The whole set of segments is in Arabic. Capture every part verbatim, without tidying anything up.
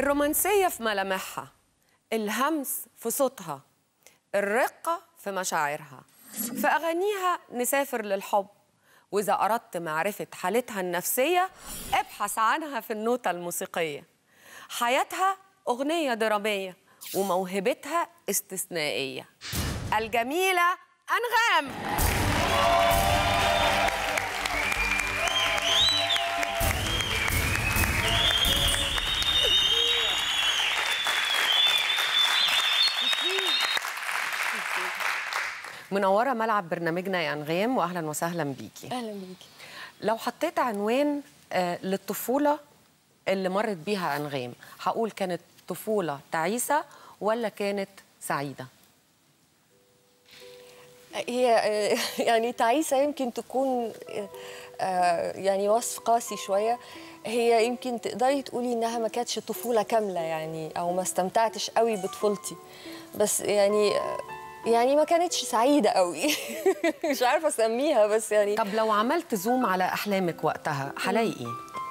الرومانسية في ملامحها، الهمس في صوتها، الرقة في مشاعرها. في أغانيها نسافر للحب، وإذا أردت معرفة حالتها النفسية ابحث عنها في النوتة الموسيقية. حياتها أغنية درامية وموهبتها استثنائية. الجميلة أنغام. منورة ملعب برنامجنا يا أنغام، وأهلا وسهلا بيكي. أهلا بيكي. لو حطيت عنوان آه للطفولة اللي مرت بيها أنغام، هقول كانت طفولة تعيسة ولا كانت سعيدة؟ هي يعني تعيسة يمكن تكون يعني وصف قاسي شوية. هي يمكن تقدري تقولي إنها ما كانتش طفولة كاملة يعني، أو ما استمتعتش قوي بطفولتي، بس يعني يعني ما كانتش سعيدة قوي. مش عارفة أسميها بس يعني. طب لو عملت زوم على أحلامك وقتها هلاقي إيه؟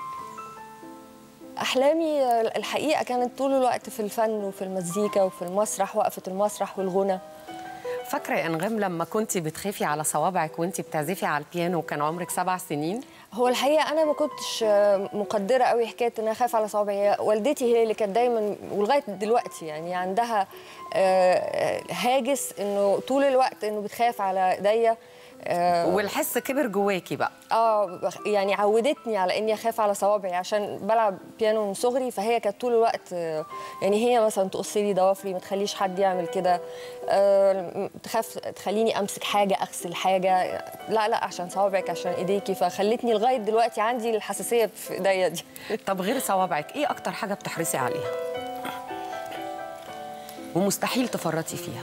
أحلامي الحقيقة كانت طول الوقت في الفن وفي المزيكا وفي المسرح، وقفة المسرح والغنى. فاكرة يا أنغام لما كنتي بتخافي على صوابعك وانتي بتعزفي على البيانو وكان عمرك سبع سنين؟ هو الحقيقة أنا ما كنتش مقدرة قوي حكاية إن أنا أخاف على صوابعي. والدتي هي اللي كانت دايما ولغاية دلوقتي يعني عندها هاجس إنه طول الوقت إنه بتخاف على إيديا. والحس كبر جواكي بقى. اه يعني عودتني على اني اخاف على صوابعي عشان بلعب بيانو من صغري، فهي كانت طول الوقت يعني هي مثلا تقص لي ضوافري، ما تخليش حد يعمل كده، أه تخاف تخليني امسك حاجه اغسل حاجه، لا لا عشان صوابعك عشان ايديكي، فخلتني لغايه دلوقتي عندي الحساسيه في ايديا دي. طب غير صوابعك ايه اكتر حاجه بتحرصي عليها ومستحيل تفرطي فيها؟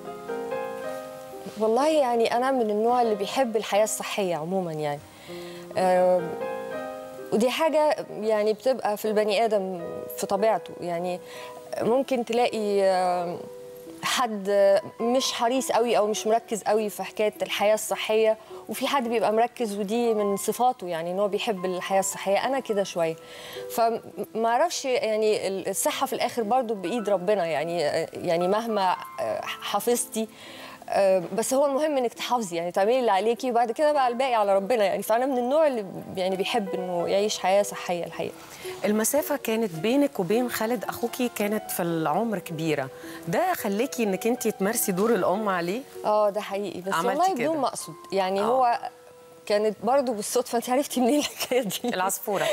والله يعني أنا من النوع اللي بيحب الحياة الصحية عموماً يعني، أه ودي حاجة يعني بتبقى في البني آدم في طبيعته. يعني ممكن تلاقي أه حد مش حريص قوي أو مش مركز قوي في حكاية الحياة الصحية، وفي حد بيبقى مركز ودي من صفاته يعني إن هو بيحب الحياة الصحية. أنا كده شوية، فما أعرفش يعني الصحة في الآخر برضو بإيد ربنا يعني. يعني مهما حافظتي بس هو المهم انك تحافظي يعني تعملي اللي عليكي، وبعد كده بقى الباقي على ربنا يعني. فانا من النوع اللي يعني بيحب انه يعيش حياه صحيه الحقيقه. المسافه كانت بينك وبين خالد اخوكي كانت في العمر كبيره، ده خليكي انك انت تمارسي دور الام عليه؟ اه ده حقيقي، بس والله بدون مقصد يعني. آه. هو كانت برضو بالصدفه. انت عرفتي منين الحكايه دي؟ العصفوره.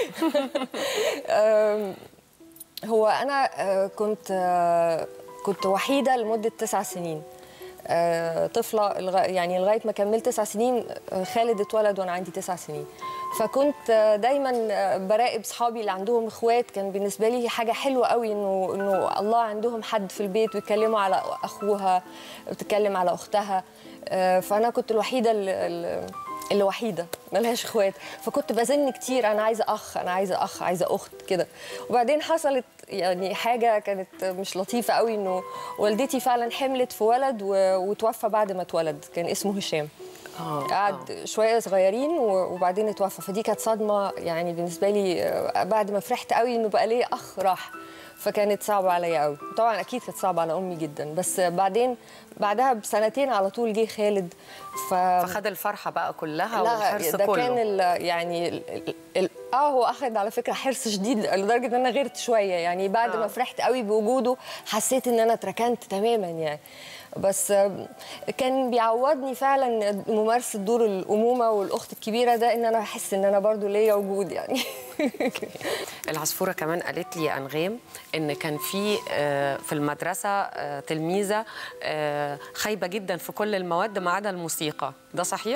هو انا كنت كنت وحيده لمده تسع سنين، آه طفله يعني لغايه ما كملت تسع سنين. خالد اتولد وانا عندي تسع سنين، فكنت آه دايما براقب صحابي اللي عندهم اخوات. كان بالنسبه لي حاجه حلوه قوي انه انه الله عندهم حد في البيت ويتكلموا على اخوها وتتكلم على اختها. آه فانا كنت الوحيده اللي, اللي وحيده ملهاش اخوات، فكنت بزن كتير انا عايزه اخ انا عايزه اخ عايزه اخت كده. وبعدين حصلت يعني حاجه كانت مش لطيفه قوي، انه والدتي فعلا حملت في ولد وتوفى بعد ما اتولد، كان اسمه هشام. آه قعد آه. شويه صغيرين وبعدين اتوفى، فدي كانت صدمه يعني بالنسبه لي. بعد ما فرحت قوي انه بقى لي اخ راح، فكانت صعبه عليا قوي. طبعا اكيد كانت صعبه على امي جدا، بس بعدين بعدها بسنتين على طول جه خالد، ف... فخد الفرحه بقى كلها والحرص ده كله. كان ال... يعني ال... ال... اه هو اخذ على فكره حرص شديد لدرجه ان انا غيرت شويه يعني. بعد آه. ما فرحت قوي بوجوده حسيت ان انا اتركنت تماما يعني. بس كان بيعوضني فعلا ممارسه دور الامومه والاخت الكبيره ده، ان انا احس ان انا برضو ليا وجود يعني. العصفوره كمان قالت لي يا انغام ان كان في في المدرسه تلميذه خايبه جدا في كل المواد ما عدا الموسيقى، ده صحيح؟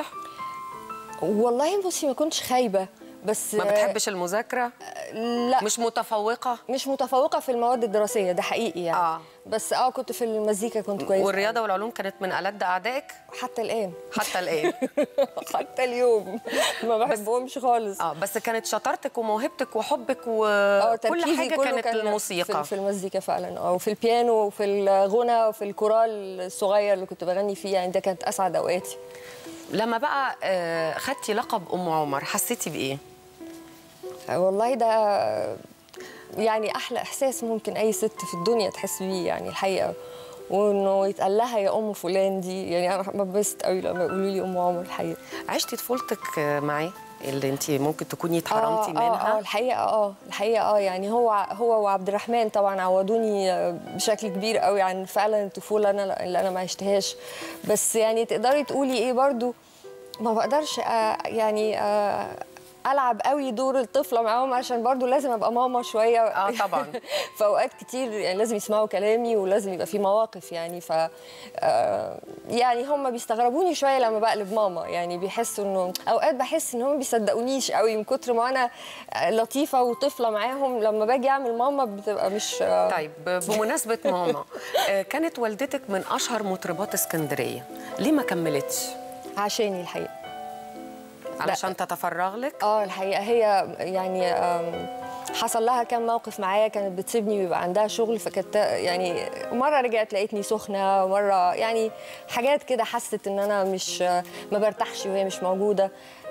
والله بصي ما كنتش خايبه، بس ما بتحبش المذاكره؟ لا مش متفوقه؟ مش متفوقه في المواد الدراسيه ده حقيقي يعني. آه. بس اه كنت في المزيكا كنت كويسه. والرياضه والعلوم كانت من ألد اعدائك؟ حتى الان. حتى الان. حتى اليوم ما بحبهمش خالص. اه بس كانت شطارتك وموهبتك وحبك وكل حاجه كانت كان الموسيقى. في المزيكا فعلا، اه وفي البيانو وفي الغنى وفي الكورال الصغير اللي كنت بغني فيه يعني. ده كانت اسعد اوقاتي. لما بقى خدتي لقب ام عمر حسيتي بايه؟ والله ده يعني احلى احساس ممكن اي ست في الدنيا تحس بيه يعني الحقيقه، وانه يتقال لها يا ام فلان دي، يعني انا ببسط قوي لما يقولوا لي ام عمر الحقيقه. عشتي طفولتك معاه اللي انت ممكن تكوني اتحرمتي آه منها؟ اه اه الحقيقه اه الحقيقه اه يعني هو هو وعبد الرحمن طبعا عودوني بشكل كبير قوي عن فعلا الطفوله انا اللي انا ما عشتهاش. بس يعني تقدري تقولي ايه برضو، ما بقدرش آه يعني آه العب قوي دور الطفله معاهم عشان برضو لازم ابقى ماما شويه. اه طبعا. في اوقات كتير يعني لازم يسمعوا كلامي ولازم يبقى في مواقف يعني ف آه يعني هم بيستغربوني شويه لما بقلب ماما، يعني بيحسوا انه اوقات بحس ان هم بيصدقونيش قوي من كتر ما انا لطيفه وطفله معاهم، لما باجي اعمل ماما بتبقى مش آه طيب بمناسبه ماما، كانت والدتك من اشهر مطربات اسكندريه، ليه ما كملتش؟ عشاني الحقيقه. علشان تتفرغ لك؟ اه الحقيقه هي يعني حصل لها كام موقف معايا، كانت بتسيبني ويبقى عندها شغل، فكانت يعني مره رجعت لقيتني سخنه، مره يعني حاجات كده حست ان انا مش ما برتاحش وهي مش موجوده،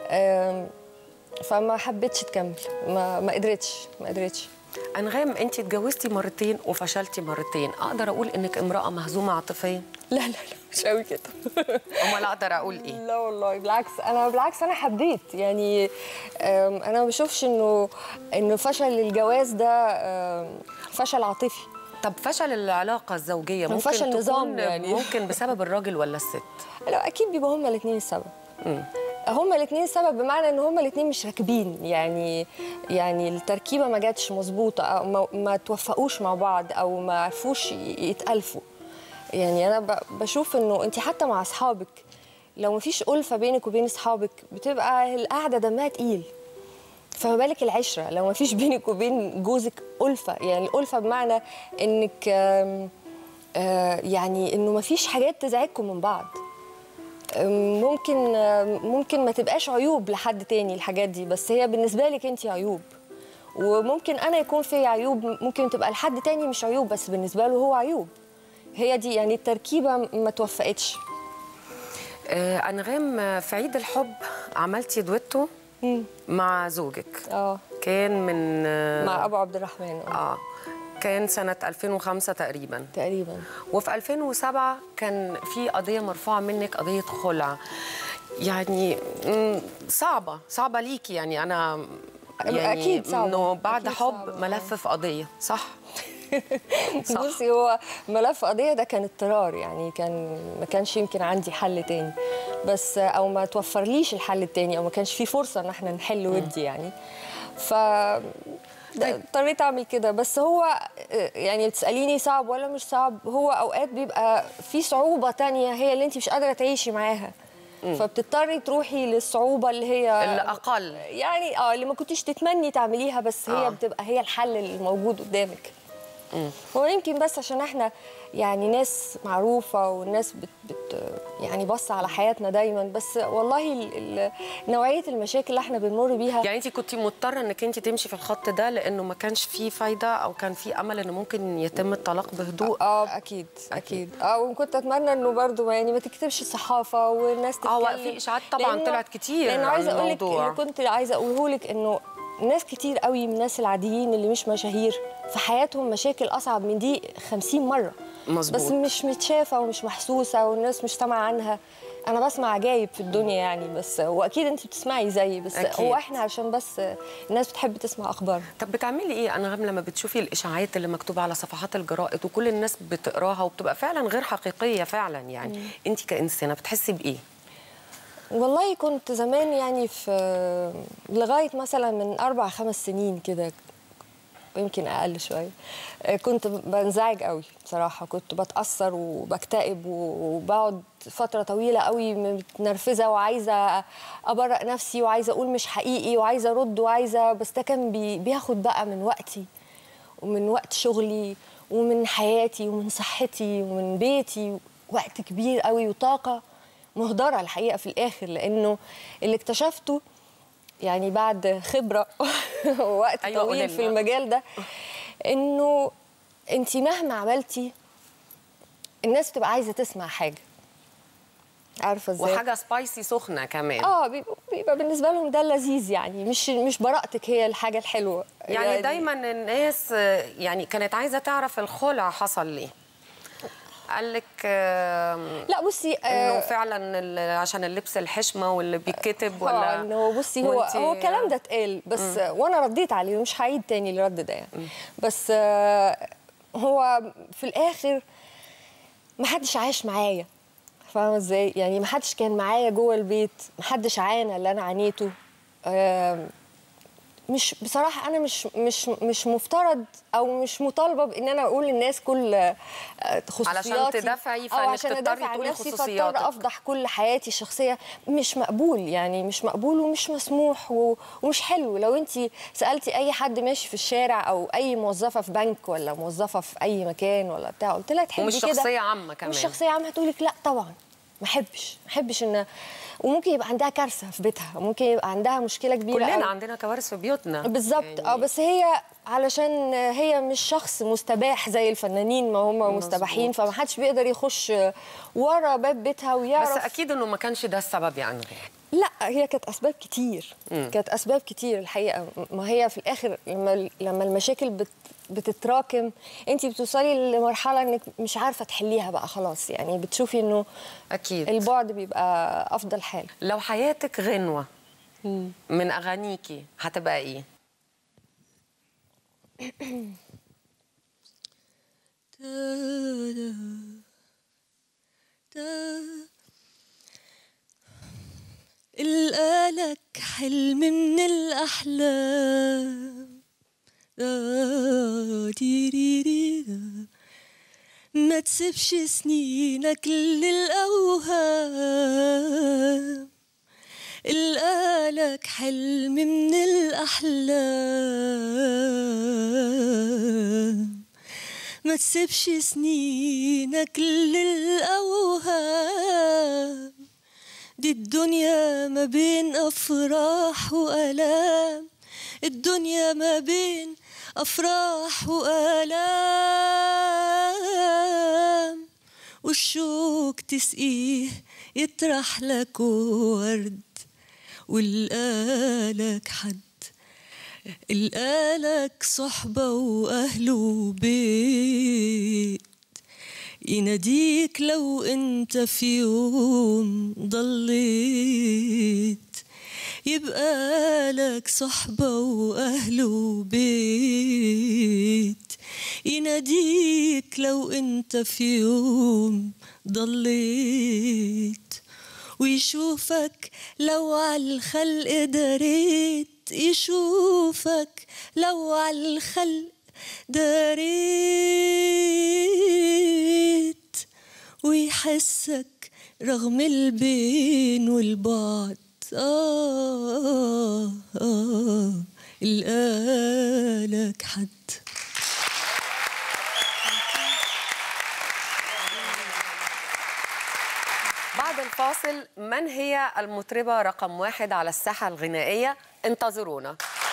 فما حبيتش تكمل، ما ما قدرتش ما قدرتش. أنغام، انت اتجوزتي مرتين وفشلتي مرتين، اقدر اقول انك امراه مهزومه عاطفيا؟ لا لا لا مش قوي كده. امال اقدر اقول ايه؟ لا والله بالعكس، انا بالعكس انا حبيت يعني، انا ما بشوفش انه انه فشل الجواز ده فشل عاطفي. طب فشل العلاقه الزوجيه ممكن فشل تكون نظام يعني ممكن بسبب الراجل ولا الست؟ لا اكيد بيبقوا هما الاثنين السبب. هما الاثنين السبب بمعنى ان هما الاثنين مش راكبين، يعني يعني التركيبه ما جاتش مظبوطه، او ما, ما توفقوش مع بعض، او ما عرفوش يتالفوا. يعني انا بشوف انه انت حتى مع اصحابك لو ما فيش ألفة بينك وبين اصحابك بتبقى القعده دمها تقيل، فما بالك العشره لو ما فيش بينك وبين جوزك ألفة. يعني الألفة بمعنى انك آم آم يعني انه ما فيش حاجات تزعجكم من بعض. ممكن ممكن ما تبقاش عيوب لحد تاني الحاجات دي، بس هي بالنسبه لك انت عيوب، وممكن انا يكون في عيوب ممكن تبقى لحد تاني مش عيوب بس بالنسبه له هو عيوب. هي دي يعني التركيبه ما توفقتش. آه أنغام، في عيد الحب عملتي دويتو مم. مع زوجك. اه كان من آه مع ابو عبد الرحمن. اه, آه. كان سنة ألفين وخمسة تقريبا تقريبا. وفي ألفين وسبعة كان في قضية مرفوعة منك، قضية خلع، يعني صعبة صعبة ليكي، يعني أنا يعني أكيد صعبة، إنه بعد أكيد حب صعبة. ملف في قضية، صح؟ صح. بصي، هو ملف قضية ده كان اضطرار، يعني كان ما كانش يمكن عندي حل تاني، بس او ما توفرليش الحل التاني، او ما كانش في فرصة ان احنا نحل ودي يعني، ف اضطريت اعمل كده. بس هو يعني بتساليني صعب ولا مش صعب، هو اوقات بيبقى في صعوبه تانية هي اللي انت مش قادره تعيشي معاها، فبتضطري تروحي للصعوبه اللي هي الاقل، يعني اه اللي ما كنتيش تتمني تعمليها، بس هي آه. بتبقى هي الحل الموجود قدامك. مم. هو يمكن بس عشان احنا يعني ناس معروفه والناس بت, بت يعني بص على حياتنا دايما، بس والله ال ال نوعيه المشاكل اللي احنا بنمر بيها. يعني انت كنتي مضطره انك انت تمشي في الخط ده لانه ما كانش فيه فايده، او كان في امل انه ممكن يتم الطلاق بهدوء؟ اه اكيد اكيد اه وكنت اتمنى انه برضو يعني ما تكتبش الصحافه والناس تتكلم. اه في اشاعات طبعا طلعت كتير لانه عايزه اقول لك اللي كنت عايزه اقوله لك انه ناس كتير قوي من الناس العاديين اللي مش مشاهير في حياتهم مشاكل اصعب من دي خمسين مره. مظبوط. بس مش متشافه ومش محسوسه والناس مش سامعه عنها. انا بسمع عجايب في الدنيا يعني، بس واكيد انت بتسمعي زيي، بس أكيد. هو احنا عشان بس الناس بتحب تسمع اخبار. طب بتعملي ايه انغام لما بتشوفي الاشاعات اللي مكتوبه على صفحات الجرائد وكل الناس بتقراها وبتبقى فعلا غير حقيقيه فعلا، يعني انت كانسانه بتحسي بايه؟ والله كنت زمان يعني في لغايه مثلا من اربع خمس سنين كده، يمكن اقل شويه، كنت بنزعج قوي بصراحه، كنت بتاثر وبكتئب وبقعد فتره طويله قوي متنرفزه وعايزه ابرق نفسي وعايزه اقول مش حقيقي وعايزه ارد وعايزه، بس ده كان بي بياخد بقى من وقتي ومن وقت شغلي ومن حياتي ومن صحتي ومن بيتي، وقت كبير قوي وطاقه مهدره الحقيقه في الاخر، لانه اللي اكتشفته يعني بعد خبره ووقت أيوة طويل في المجال ده، انه انت مهما عملتي الناس بتبقى عايزه تسمع حاجه، عارفه ازاي؟ وحاجه سبايسي سخنه كمان. اه بيبقى, بيبقى بالنسبه لهم ده لذيذ يعني، مش مش براءتك هي الحاجه الحلوه يعني, يعني دايما الناس يعني كانت عايزه تعرف الخلع حصل ليه؟ قال لك لا بصي انه فعلا عشان اللبس الحشمه واللي بيتكتب ولا اه انه بصي هو هو الكلام ده اتقال بس م. وانا رديت عليه ومش هعيد تاني الرد ده يعني م. بس هو في الاخر ما حدش عايش معايا، فاهمه ازاي؟ يعني ما حدش كان معايا جوه البيت، ما حدش عانى اللي انا عانيته. مش بصراحه انا مش مش مش مفترض او مش مطالبه بان انا اقول للناس كل خصوصياتي علشان تدافعي فانك تضطري تقولي خصوصياتك، فاضطر افضح كل حياتي الشخصيه. مش مقبول يعني، مش مقبول ومش مسموح ومش حلو. لو انت سالتي اي حد ماشي في الشارع او اي موظفه في بنك ولا موظفه في اي مكان ولا بتاع، قلت لها تحبي كده؟ ومش شخصيه عامه كمان، مش شخصيه عامه، هتقول لك لا طبعا ما احبش ما احبش ان. وممكن يبقى عندها كارثه في بيتها، ممكن يبقى عندها مشكله كبيره. كلنا أو... عندنا كوارث في بيوتنا بالظبط. يعني... اه بس هي علشان هي مش شخص مستباح زي الفنانين ما هم مستباحين، فما حدش بيقدر يخش ورا باب بيتها ويعرف. بس اكيد انه ما كانش ده السبب يعني. لا هي كانت اسباب كتير، مم. كانت اسباب كتير الحقيقه. ما هي في الاخر لما لما المشاكل بت بتتراكم انت بتوصلي لمرحله انك مش عارفه تحليها بقى خلاص، يعني بتشوفي انه اكيد البعد بيبقى افضل حال. لو حياتك غنوه مم. من اغانيكي هتبقى ايه؟ القالك حلم من الأحلام ما تسيبش سنينك للأوهام. القالك حلم من الأحلام ما تسيبش سنينك للأوهام. دي الدنيا ما بين أفراح وآلام، الدنيا ما بين أفراح وآلام. والشوق تسقيه يطرح لك ورد، والقالك حد القالك صحبة وأهل وبيت يناديك لو انت في يوم ضليت. يبقى لك صحبة وأهل وبيت يناديك لو انت في يوم ضليت. ويشوفك لو عالخلق داريت، يشوفك لو عالخلق داريت. ويحسك رغم البين والبعد. آه آه القالك حد. بعد الفاصل من هي المطربة رقم واحد على الساحة الغنائية؟ انتظرونا.